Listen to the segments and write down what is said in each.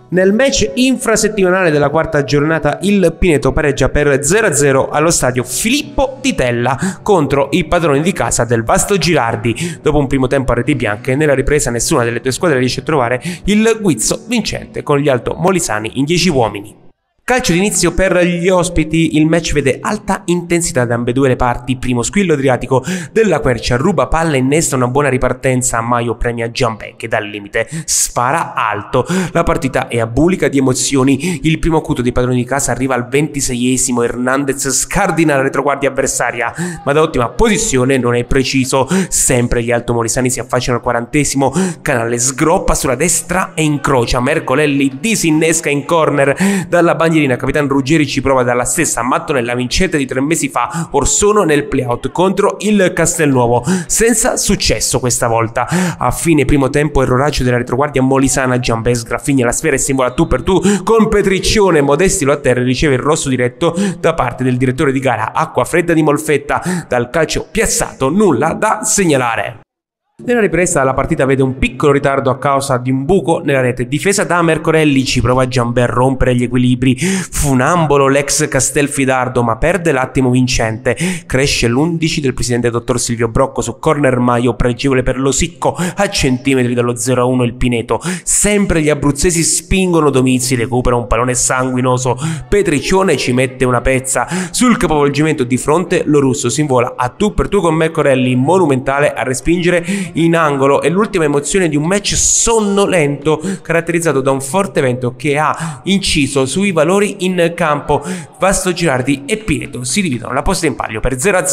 Nel match infrasettimanale della quarta giornata il Pineto pareggia per 0-0 allo stadio Filippo Di Tella contro i padroni di casa del Vasto Girardi. Dopo un primo tempo a reti bianche, nella ripresa nessuna delle due squadre riesce a trovare il guizzo vincente con gli altomolisani in 10 uomini. Calcio d'inizio per gli ospiti, il match vede alta intensità da ambedue le parti. Primo squillo adriatico della Quercia, ruba palla, innesta una buona ripartenza, Maio premia Giambè che dal limite spara alto. La partita è abulica di emozioni, il primo acuto dei padroni di casa arriva al 26esimo, Hernandez scardina la retroguardia avversaria ma da ottima posizione non è preciso. Sempre gli altomolisani si affacciano al 40esimo, Canale sgroppa sulla destra e incrocia, Mercolelli disinnesca in corner dalla bandiera. Capitan Ruggeri ci prova dalla stessa mattonella vincente di 3 mesi fa, Orsono nel playout contro il Castelnuovo, senza successo questa volta. A fine primo tempo erroraggio della retroguardia molisana, Giambè sgraffigna la sfera e si invola tu per tu con Petriccione, Modesti lo atterra e riceve il rosso diretto da parte del direttore di gara. Acqua fredda di Molfetta, dal calcio piazzato nulla da segnalare. Nella ripresa la partita vede un piccolo ritardo a causa di un buco nella rete, difesa da Mercorelli, ci prova Giambè a rompere gli equilibri, funambolo l'ex Castelfidardo ma perde l'attimo vincente. Cresce l'11 del presidente dottor Silvio Brocco su corner Maio, pregevole per Losicco, a centimetri dallo 0-1 il Pineto. Sempre gli abruzzesi spingono Domizzi, recupera un pallone sanguinoso, Petriccione ci mette una pezza, sul capovolgimento di fronte lo russo si invola a tu per tu con Mercorelli, monumentale a respingere in angolo. È l'ultima emozione di un match sonnolento caratterizzato da un forte vento che ha inciso sui valori in campo. Vasto Girardi e Pineto si dividono la posta in palio per 0-0.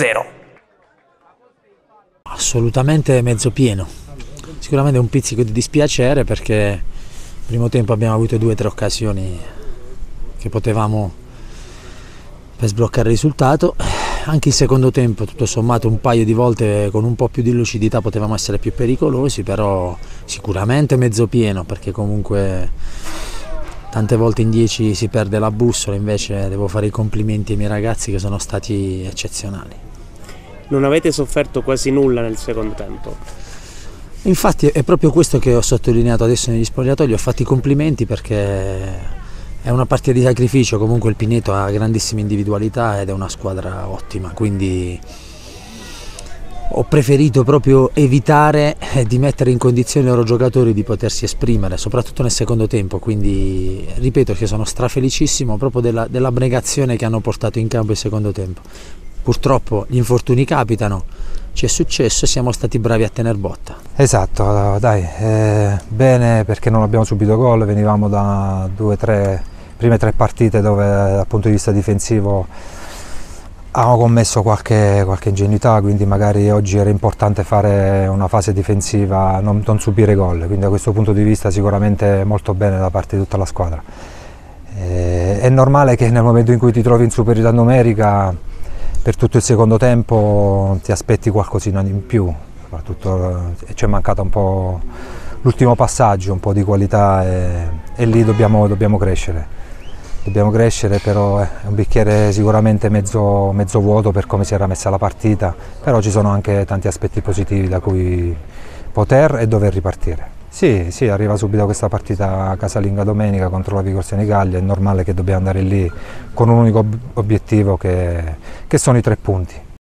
Assolutamente mezzo pieno, sicuramente un pizzico di dispiacere perché nel primo tempo abbiamo avuto 2 o 3 occasioni che potevamo per sbloccare il risultato. Anche il secondo tempo, tutto sommato, un paio di volte con un po' più di lucidità potevamo essere più pericolosi, però sicuramente mezzo pieno, perché comunque tante volte in 10 si perde la bussola, invece devo fare i complimenti ai miei ragazzi che sono stati eccezionali. Non avete sofferto quasi nulla nel secondo tempo? Infatti è proprio questo che ho sottolineato adesso negli spogliatoi, ho fatto i complimenti perché è una partita di sacrificio, comunque il Pineto ha grandissime individualità ed è una squadra ottima, quindi ho preferito proprio evitare di mettere in condizione i loro giocatori di potersi esprimere, soprattutto nel secondo tempo, quindi ripeto che sono strafelicissimo proprio dell'abnegazione che hanno portato in campo il secondo tempo. Purtroppo gli infortuni capitano, ci è successo e siamo stati bravi a tener botta. Esatto, dai, bene perché non abbiamo subito gol, venivamo da prime 3 partite dove dal punto di vista difensivo avevamo commesso qualche ingenuità, quindi magari oggi era importante fare una fase difensiva, non subire gol, quindi da questo punto di vista sicuramente molto bene da parte di tutta la squadra. È normale che nel momento in cui ti trovi in superiorità numerica per tutto il secondo tempo ti aspetti qualcosina in più, soprattutto ci è mancato un po' l'ultimo passaggio, un po' di qualità e lì dobbiamo crescere. Dobbiamo crescere, però è un bicchiere sicuramente mezzo vuoto per come si era messa la partita, però ci sono anche tanti aspetti positivi da cui poter e dover ripartire. Sì, arriva subito questa partita casalinga domenica contro la Vigor Senigallia, è normale che dobbiamo andare lì con un unico obiettivo che sono i 3 punti.